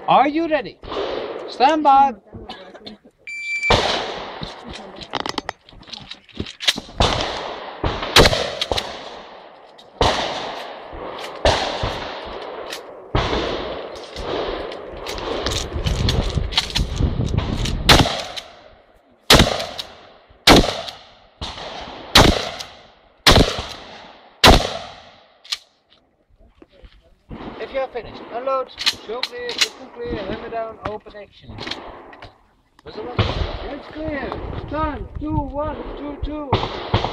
Are you ready? Stand by. If you are finished, unload, show clear, system clear, hammer down, open action. Was it one? It's clear. Time, 2, 1, 2, 2.